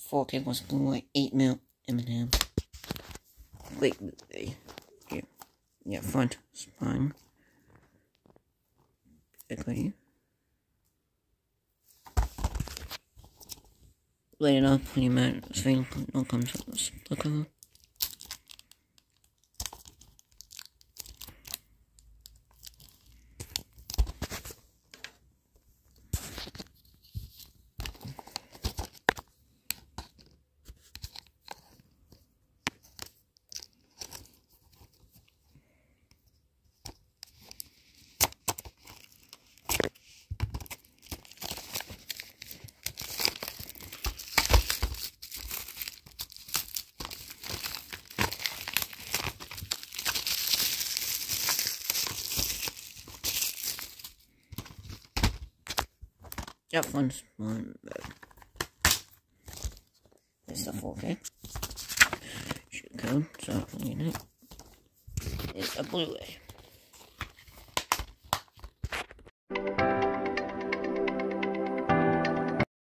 4K was like 8mm M&M. Wait, yeah, front spine. Quickly. Light it up when you mount the thing. No comes with this. Look at it. That one's one, but it's the 4K. Should go, so you know, it's a Blu-ray.